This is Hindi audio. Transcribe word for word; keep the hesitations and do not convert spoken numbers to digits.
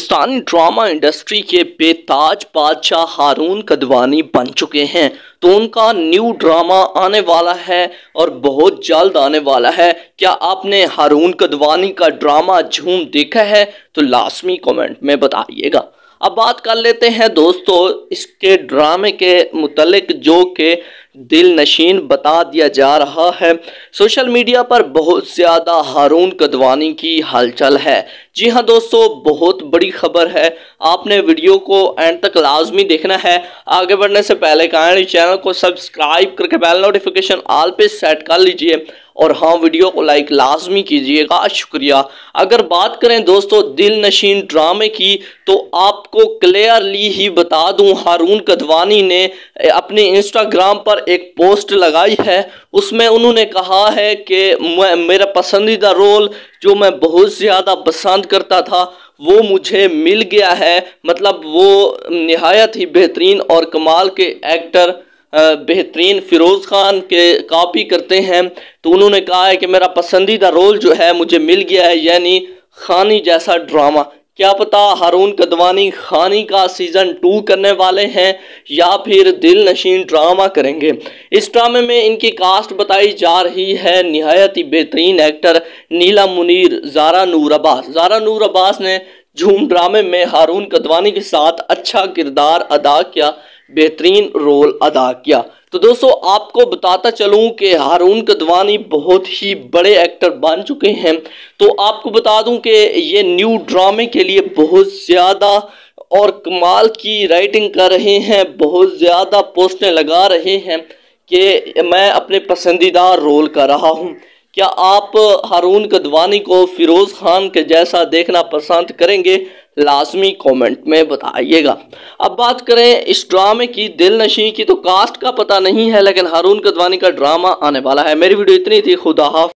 पाकिस्तानी ड्रामा इंडस्ट्री के बेताज बादशाह हारून कदवानी बन चुके हैं। तो उनका न्यू ड्रामा आने वाला है और बहुत जल्द आने वाला है। क्या आपने हारून कदवानी का ड्रामा झूम देखा है? तो लाजमी कमेंट में बताइएगा। अब बात कर लेते हैं दोस्तों इसके ड्रामे के मुतल्लिक, जो कि दिल नशीन बता दिया जा रहा है। सोशल मीडिया पर बहुत ज़्यादा हारून कदवानी की हलचल है। जी हाँ दोस्तों, बहुत बड़ी खबर है। आपने वीडियो को एंड तक लाजमी देखना है। आगे बढ़ने से पहले काइंडली चैनल को सब्सक्राइब करके बेल नोटिफिकेशन ऑल पे सेट कर लीजिए और हाँ, वीडियो को लाइक लाजमी कीजिएगा, शुक्रिया। अगर बात करें दोस्तों दिल नशीन ड्रामे की, तो आपको क्लियरली ही बता दूं, हारून कदवानी ने अपने इंस्टाग्राम पर एक पोस्ट लगाई है। उसमें उन्होंने कहा है कि मेरा पसंदीदा रोल जो मैं बहुत ज़्यादा पसंद करता था वो मुझे मिल गया है। मतलब वो निहायत ही बेहतरीन और कमाल के एक्टर बेहतरीन फिरोज़ खान के कॉपी करते हैं। तो उन्होंने कहा है कि मेरा पसंदीदा रोल जो है मुझे मिल गया है, यानी खानी जैसा ड्रामा। क्या पता हारून कदवानी खानी का सीज़न टू करने वाले हैं या फिर दिल नशीन ड्रामा करेंगे। इस ड्रामे में इनकी कास्ट बताई जा रही है निहायत ही बेहतरीन एक्टर नीला मुनीर, ज़ारा नूर अब्बास। ज़ारा नूर अब्बास ने झूम ड्रामे में हारून कदवानी के साथ अच्छा किरदार अदा किया, बेहतरीन रोल अदा किया। तो दोस्तों आपको बताता चलूं कि हारून कदवानी बहुत ही बड़े एक्टर बन चुके हैं। तो आपको बता दूं कि ये न्यू ड्रामे के लिए बहुत ज़्यादा और कमाल की राइटिंग कर रहे हैं, बहुत ज़्यादा पोस्टें लगा रहे हैं कि मैं अपने पसंदीदा रोल कर रहा हूं। क्या आप हारून कदवानी को फिरोज़ खान के जैसा देखना पसंद करेंगे? लाजमी कमेंट में बताइएगा। अब बात करें इस ड्रामे की दिल नशीन की, तो कास्ट का पता नहीं है, लेकिन हारून कदवानी का ड्रामा आने वाला है। मेरी वीडियो इतनी थी। खुदा हाफ़िज़।